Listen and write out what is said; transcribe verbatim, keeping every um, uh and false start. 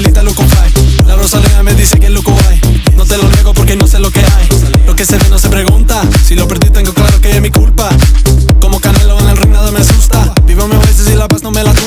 ahorita loco fly. La Rosalía me dice que loco hay. No te lo niego porque no sé lo que hay. Lo que se ve no se pregunta. Si lo perdí tengo claro que es mi culpa. Como Canelo en el ring nada me asusta. Vivo mi oasis y la paz no me la